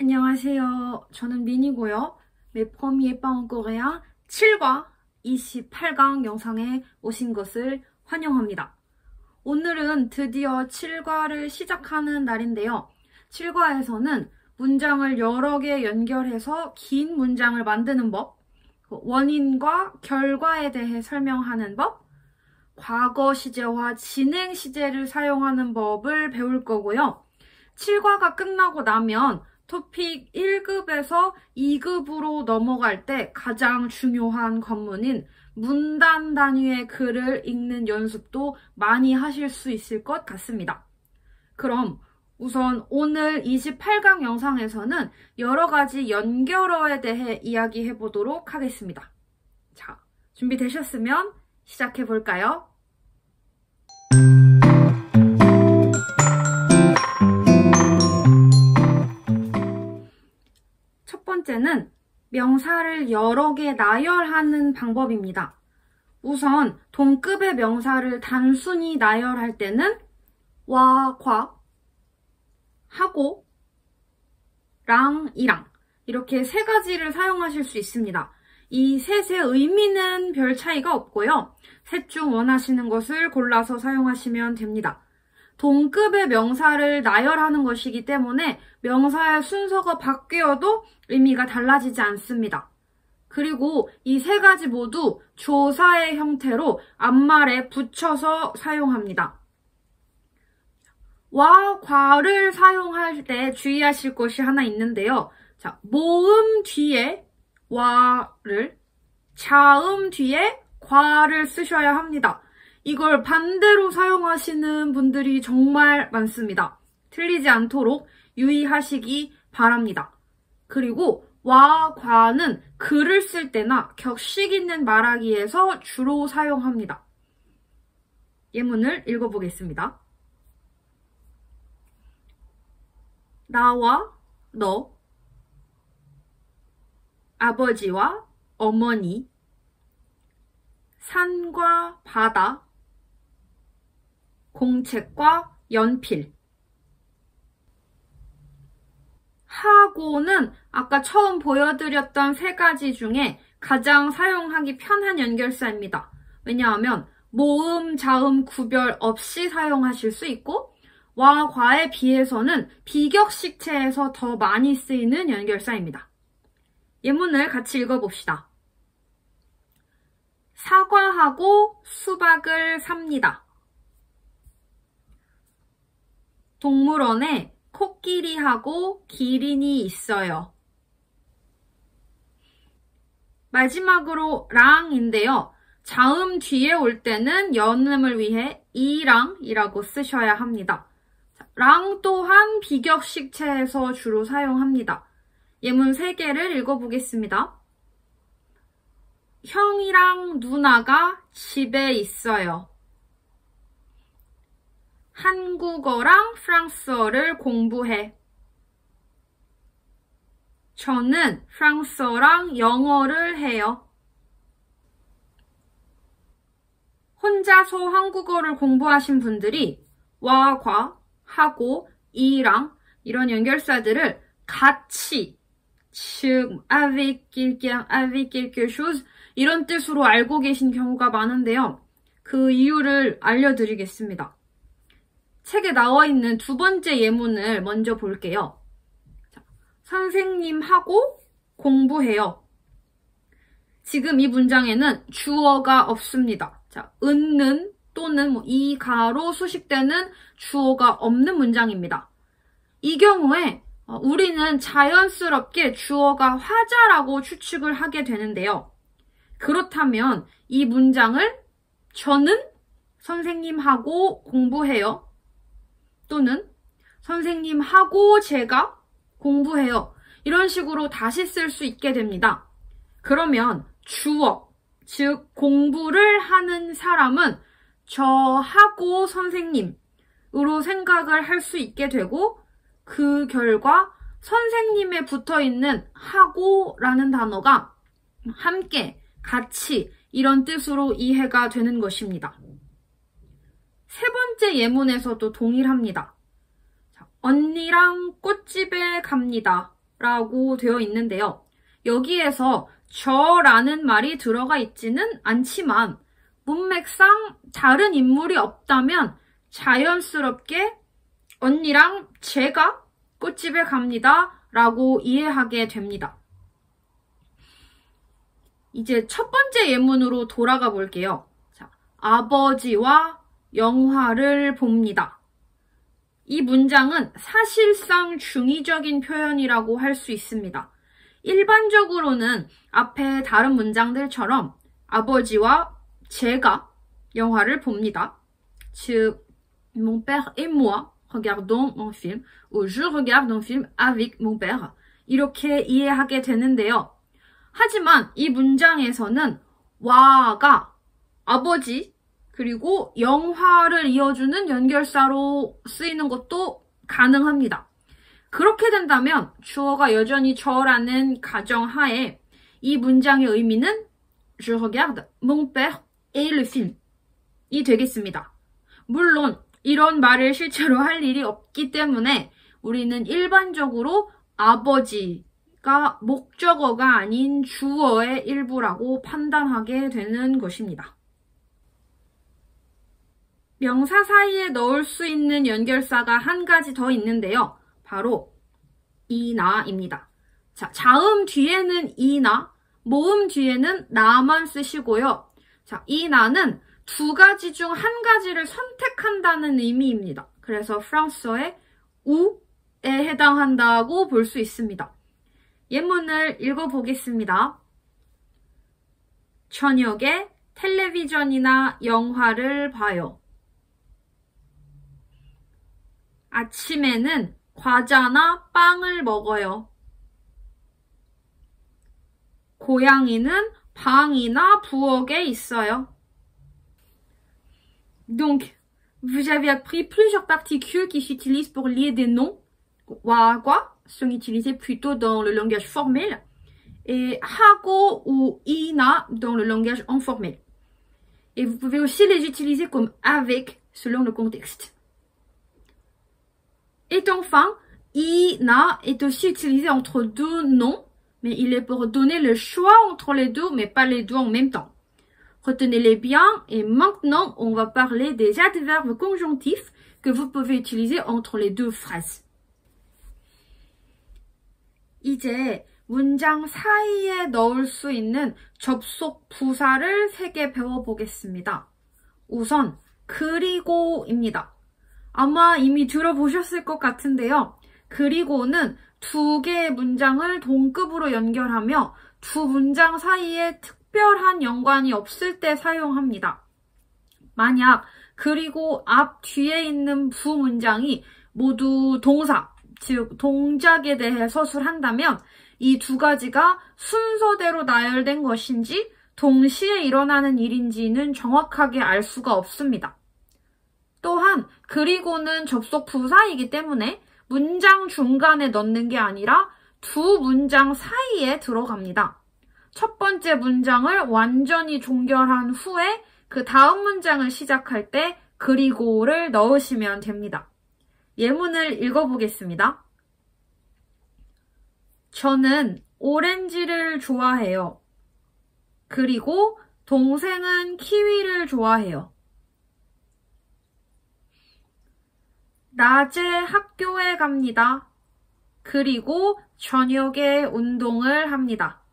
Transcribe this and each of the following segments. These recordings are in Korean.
안녕하세요. 저는 민이고요. mes premiers pas en coréen 7과 28강 영상에 오신 것을 환영합니다. 오늘은 드디어 7과를 시작하는 날인데요. 7과에서는 문장을 여러 개 연결해서 긴 문장을 만드는 법, 원인과 결과에 대해 설명하는 법, 과거 시제와 진행 시제를 사용하는 법을 배울 거고요. 7과가 끝나고 나면 토픽 1급에서 2급으로 넘어갈 때 가장 중요한 관문인 문단 단위의 글을 읽는 연습도 많이 하실 수 있을 것 같습니다. 그럼 우선 오늘 28강 영상에서는 여러 가지 연결어에 대해 이야기해 보도록 하겠습니다. 자, 준비되셨으면 시작해 볼까요? 첫 번째는 명사를 여러 개 나열하는 방법입니다. 우선 동급의 명사를 단순히 나열할 때는 와, 과, 하고, 랑, 이랑 이렇게 세 가지를 사용하실 수 있습니다. 이 셋의 의미는 별 차이가 없고요. 셋 중 원하시는 것을 골라서 사용하시면 됩니다. 동급의 명사를 나열하는 것이기 때문에 명사의 순서가 바뀌어도 의미가 달라지지 않습니다. 그리고 이 세 가지 모두 조사의 형태로 앞말에 붙여서 사용합니다. 와, 과를 사용할 때 주의하실 것이 하나 있는데요. 자, 모음 뒤에 와를, 자음 뒤에 과를 쓰셔야 합니다. 이걸 반대로 사용하시는 분들이 정말 많습니다. 틀리지 않도록 유의하시기 바랍니다. 그리고 와, 과는 글을 쓸 때나 격식 있는 말하기에서 주로 사용합니다. 예문을 읽어보겠습니다. 나와 너, 아버지와 어머니, 산과 바다, 공책과 연필. 하고는 아까 처음 보여드렸던 세 가지 중에 가장 사용하기 편한 연결사입니다. 왜냐하면 모음, 자음 구별 없이 사용하실 수 있고 와, 과에 비해서는 비격식체에서 더 많이 쓰이는 연결사입니다. 예문을 같이 읽어봅시다. 사과하고 수박을 삽니다. 동물원에 코끼리하고 기린이 있어요. 마지막으로 랑인데요. 자음 뒤에 올 때는 연음을 위해 이랑이라고 쓰셔야 합니다. 랑 또한 비격식체에서 주로 사용합니다. 예문 3개를 읽어보겠습니다. 형이랑 누나가 집에 있어요. 한국어랑 프랑스어를 공부해. 저는 프랑스어랑 영어를 해요. 혼자서 한국어를 공부하신 분들이 와, 과, 하고, 이랑 이런 연결사들을 같이 즉, avec quelqu'un, avec quelque chose 이런 뜻으로 알고 계신 경우가 많은데요. 그 이유를 알려드리겠습니다. 책에 나와 있는 두 번째 예문을 먼저 볼게요. 자, 선생님하고 공부해요. 지금 이 문장에는 주어가 없습니다. 자, 은는 또는 이 가로 수식되는 주어가 없는 문장입니다. 이 경우에 우리는 자연스럽게 주어가 화자라고 추측을 하게 되는데요. 그렇다면 이 문장을 저는 선생님하고 공부해요. 또는 선생님하고 제가 공부해요. 이런 식으로 다시 쓸 수 있게 됩니다. 그러면 주어, 즉 공부를 하는 사람은 저하고 선생님으로 생각을 할 수 있게 되고 그 결과 선생님에 붙어있는 하고라는 단어가 함께, 같이 이런 뜻으로 이해가 되는 것입니다. 세 번째 예문에서도 동일합니다. 언니랑 꽃집에 갑니다 라고 되어 있는데요. 여기에서 저라는 말이 들어가 있지는 않지만 문맥상 다른 인물이 없다면 자연스럽게 언니랑 제가 꽃집에 갑니다 라고 이해하게 됩니다. 이제 첫 번째 예문으로 돌아가 볼게요. 자, 아버지와 영화를 봅니다. 이 문장은 사실상 중의적인 표현이라고 할 수 있습니다. 일반적으로는 앞에 다른 문장들처럼 아버지와 제가 영화를 봅니다. 즉, mon père et moi regardons un film, ou je regarde un film avec mon père. 이렇게 이해하게 되는데요. 하지만 이 문장에서는 와가 아버지 그리고 영화를 이어주는 연결사로 쓰이는 것도 가능합니다. 그렇게 된다면 주어가 여전히 저라는 가정하에 이 문장의 의미는 Je regarde mon père et le film 이 되겠습니다. 물론 이런 말을 실제로 할 일이 없기 때문에 우리는 일반적으로 아버지가 목적어가 아닌 주어의 일부라고 판단하게 되는 것입니다. 명사 사이에 넣을 수 있는 연결사가 한 가지 더 있는데요. 바로 이나입니다. 자, 자음 뒤에는 이나, 모음 뒤에는 나만 쓰시고요. 자, 이나는 두 가지 중 한 가지를 선택한다는 의미입니다. 그래서 프랑스어의 우에 해당한다고 볼 수 있습니다. 예문을 읽어보겠습니다. 저녁에 텔레비전이나 영화를 봐요. 아침에는 과자나 빵을 먹어요. 고양이는 방이나 부엌에 있어요. Donc, vous avez appris plusieurs particules qui s'utilisent pour lier des noms. 와과 sont utilisés plutôt dans le langage formel et 하고 ou 이나 dans le langage informel. Et vous pouvez aussi les utiliser comme avec selon le contexte. Et enfin, ina est aussi utilisé entre deux noms, mais il est pour donner le choix entre les deux, mais pas les deux en même temps. Retenez-les bien et maintenant on va parler des adverbes conjonctifs que vous pouvez utiliser entre les deux phrases. 이제 문장 사이에 넣을 수 있는 접속 부사를 3개 배워보겠습니다. 우선 그리고입니다. 아마 이미 들어보셨을 것 같은데요. 그리고는 2개의 문장을 동급으로 연결하며 두 문장 사이에 특별한 연관이 없을 때 사용합니다. 만약 그리고 앞 뒤에 있는 부문장이 모두 동사, 즉 동작에 대해 서술한다면 이 두 가지가 순서대로 나열된 것인지 동시에 일어나는 일인지는 정확하게 알 수가 없습니다. 또한 그리고는 접속 부사이기 때문에 문장 중간에 넣는 게 아니라 두 문장 사이에 들어갑니다. 첫 번째 문장을 완전히 종결한 후에 그 다음 문장을 시작할 때 그리고를 넣으시면 됩니다. 예문을 읽어보겠습니다. 저는 오렌지를 좋아해요. 그리고 동생은 키위를 좋아해요. 낮에 학교에 갑니다. 그리고 저녁에 운동을 합니다.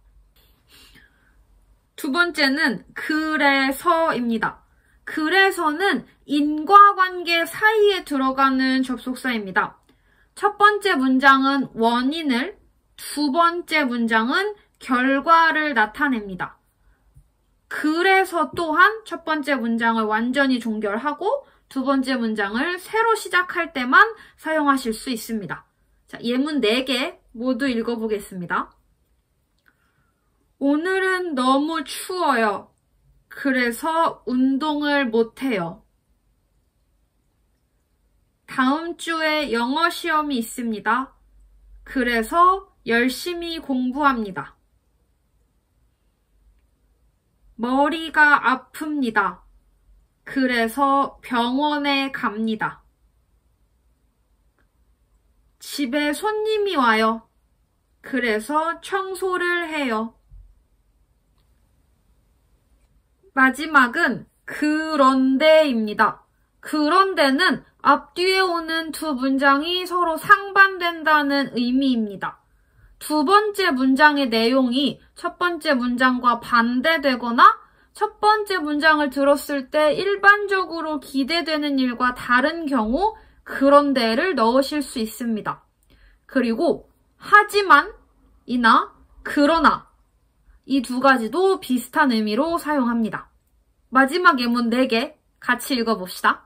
두 번째는 그래서입니다. 그래서는 인과관계 사이에 들어가는 접속사입니다. 첫 번째 문장은 원인을, 두 번째 문장은 결과를 나타냅니다. 그래서 또한 첫 번째 문장을 완전히 종결하고 두 번째 문장을 새로 시작할 때만 사용하실 수 있습니다. 자, 예문 4개 모두 읽어보겠습니다. 오늘은 너무 추워요. 그래서 운동을 못해요. 다음 주에 영어 시험이 있습니다. 그래서 열심히 공부합니다. 머리가 아픕니다. 그래서 병원에 갑니다. 집에 손님이 와요. 그래서 청소를 해요. 마지막은 그런데입니다. 그런데는 앞뒤에 오는 두 문장이 서로 상반된다는 의미입니다. 두 번째 문장의 내용이 첫 번째 문장과 반대되거나 첫 번째 문장을 들었을 때 일반적으로 기대되는 일과 다른 경우 그런데를 넣으실 수 있습니다. 그리고 하지만 이나 그러나 이 두 가지도 비슷한 의미로 사용합니다. 마지막 예문 4개 같이 읽어봅시다.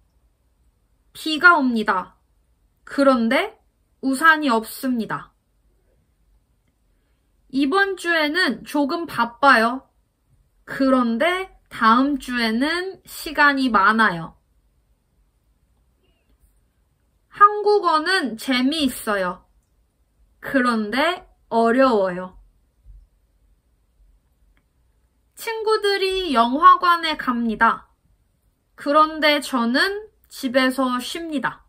비가 옵니다. 그런데 우산이 없습니다. 이번 주에는 조금 바빠요. 그런데 다음 주에는 시간이 많아요. 한국어는 재미있어요. 그런데 어려워요. 친구들이 영화관에 갑니다. 그런데 저는 집에서 쉽니다.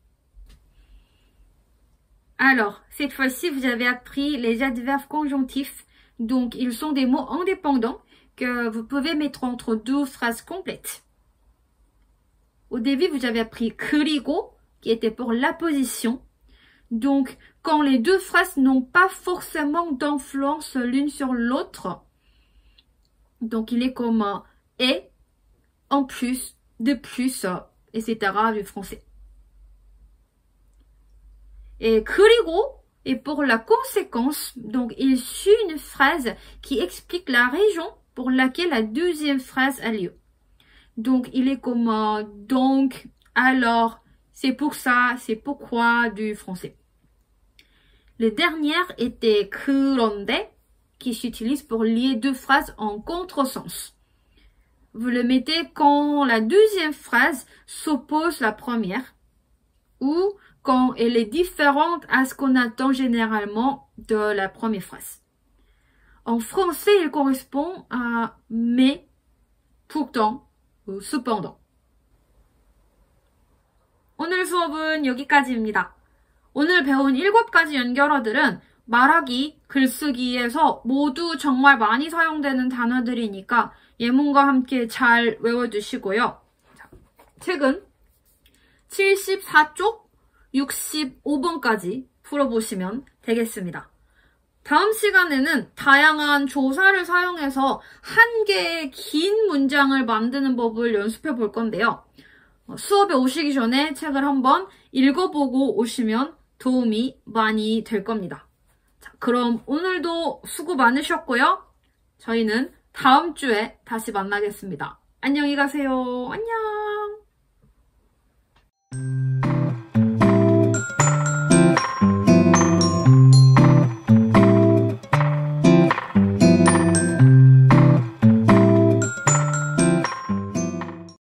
Alors, cette fois-ci, vous avez appris les adverbes conjonctifs. Donc, ils sont des mots indépendants que vous pouvez mettre entre deux phrases complètes. Au début, vous avez appris 그리고, qui était pour la position. Donc, quand les deux phrases n'ont pas forcément d'influence l'une sur l'autre, donc il est comme et, en plus, de plus, etc. du français. Et 그리고 est pour la conséquence, donc il suit une phrase qui explique la raison pour laquelle la deuxième phrase a lieu. Donc il est comme donc, alors, c'est pour ça, c'est pourquoi du français. Les dernières étaient 그런데, qui s'utilise pour lier deux phrases en contresens. Vous le mettez quand la deuxième phrase s'oppose à la première ou quand elle est différente à ce qu'on attend généralement de la première phrase. En français, il correspond à mais, pourtant ou cependant. 오늘 수업은 여기까지입니다. 오늘 배운 7가지 연결어들은 말하기, 글쓰기에서 모두 정말 많이 사용되는 단어들이니까 예문과 함께 잘 외워두시고요. 책은 74쪽 65번까지 풀어보시면 되겠습니다. 다음 시간에는 다양한 조사를 사용해서 한 개의 긴 문장을 만드는 법을 연습해 볼 건데요. 수업에 오시기 전에 책을 한번 읽어보고 오시면 도움이 많이 될 겁니다. 자, 그럼 오늘도 수고 많으셨고요. 저희는 다음 주에 다시 만나겠습니다. 안녕히 가세요. 안녕.